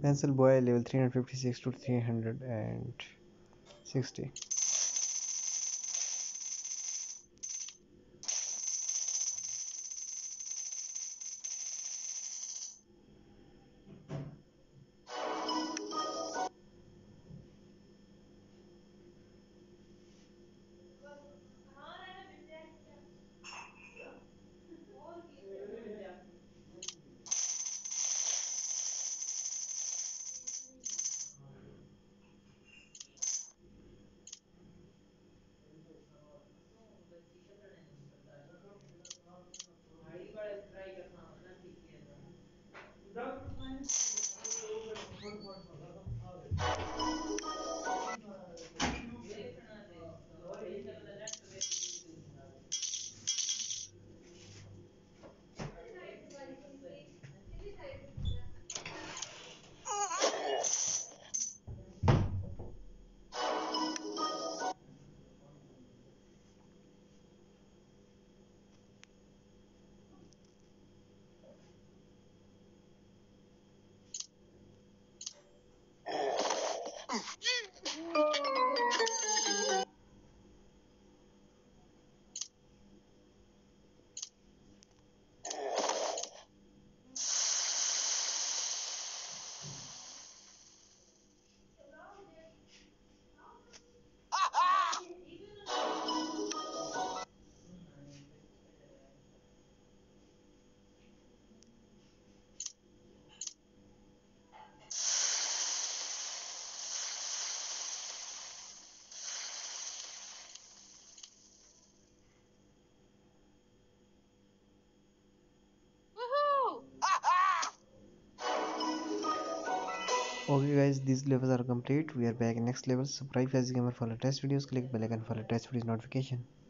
Pencil boy level 356 to 360. Okay guys, these levels are complete. We are back in next level. Subscribe Fazie Gamer for latest videos. Click bell icon for latest videos notification.